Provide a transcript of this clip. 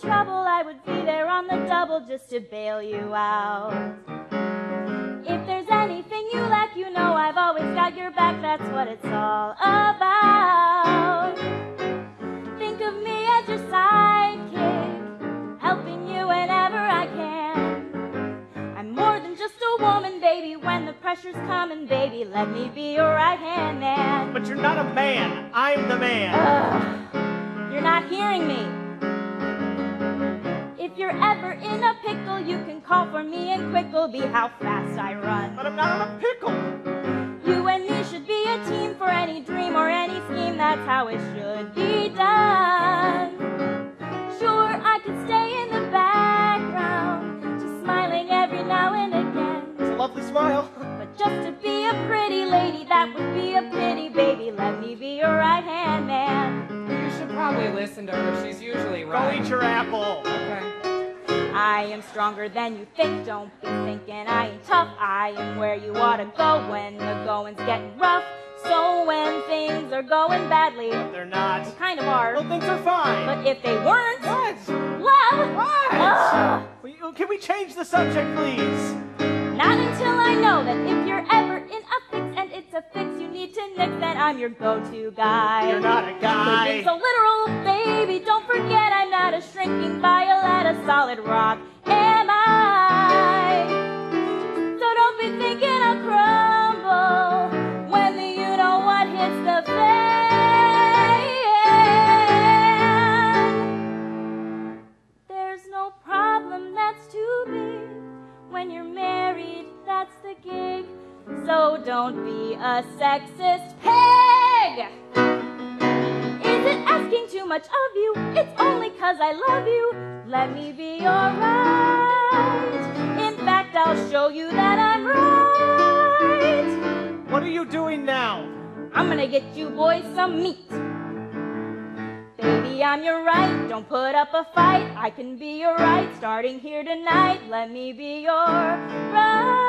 trouble, I would be there on the double just to bail you out. If there's anything you lack, you know I've always got your back, that's what it's all about. Think of me as your sidekick, helping you whenever I can. I'm more than just a woman, baby, when the pressure's coming, baby, let me be your right-hand man. But you're not a man, I'm the man. You're not hearing me. If you're ever in a pickle, you can call for me and quick'll be how fast I run. But I'm not in a pickle. You and me should be a team for any dream or any scheme, that's how it should be done. Sure, I could stay in the background, just smiling every now and again. It's a lovely smile. But just to be a pretty lady, that would be a pity, baby, let me be your right-hand man. You should probably listen to her, she's usually right. Go eat your apple. Okay. I am stronger than you think, don't be thinking I ain't tough. I am where you ought to go when the going's getting rough. So when things are going badly, But they're not. they kind of are. Well, things are fine. But if they weren't, What? well, What? Can we change the subject, please? not until I know that if you're ever in a fix and it's a fix you need to nix, then I'm your go-to guy. You're not a guy. It's so literal, baby, don't forget I'm not a shrinking violet, a solid rock, am I? So don't be thinking I'll crumble when the you-know-what hits the fan. There's no problem that's too big. When you're married, that's the gig. So don't be a sexist pig. Is it asking too much of you? It's only 'cause I love you. Let me be your right. In fact, I'll show you that I'm right. What are you doing now? I'm gonna get you boys some meat. Baby, I'm your right, don't put up a fight. I can be your right, starting here tonight. Let me be your right.